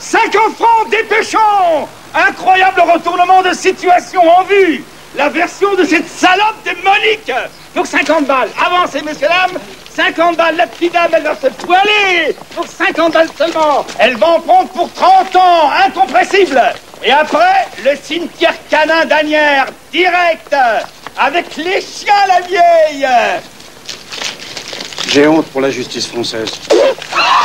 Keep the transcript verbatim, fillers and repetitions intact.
cinquante francs, dépêchons! Incroyable retournement de situation en vue. La version de cette salope de Monique. Pour cinquante balles. Avancez, messieurs, dames. cinquante balles, la petite dame, elle va se poiler. Pour cinquante balles seulement. Elle va en prendre pour trente ans. Incompressible. Et après, le cimetière canin d'Anières. Direct. Avec les chiens, la vieille. J'ai honte pour la justice française.